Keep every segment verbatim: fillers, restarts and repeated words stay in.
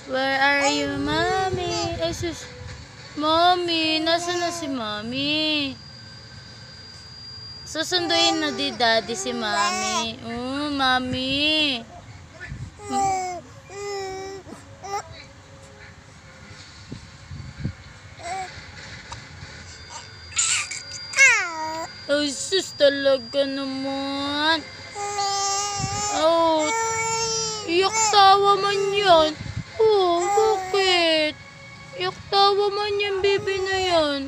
Where are you, Mommy? Ay, sus. Mommy, nasa na si Mommy? Susunduin na di Daddy si Mommy. Oh, Mommy. Ay, sus, talaga naman. Oh, iyak tawa man yan. Oh, bakit? Iyak tawa man yan, baby na yan.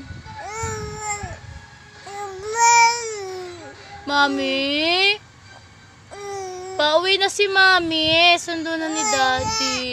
Mami? Pauwi na si Mami. Sundo na ni Daddy.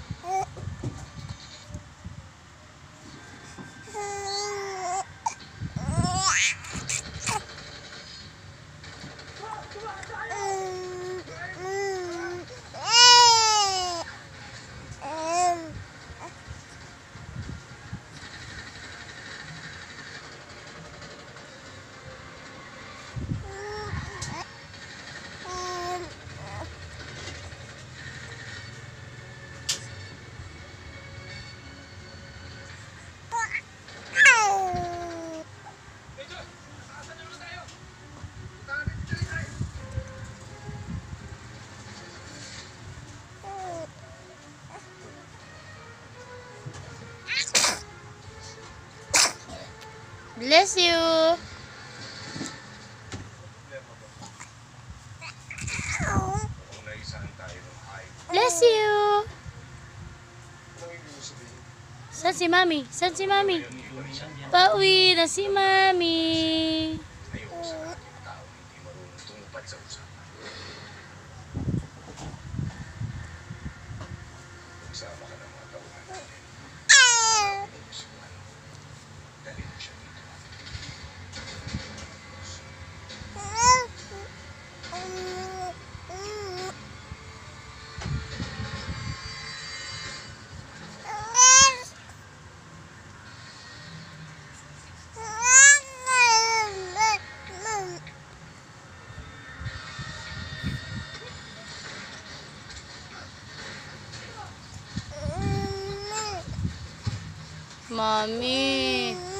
Bless you. Bless you. Saan si Mami? Saan si Mami? Pauwi na si Mami. Mami.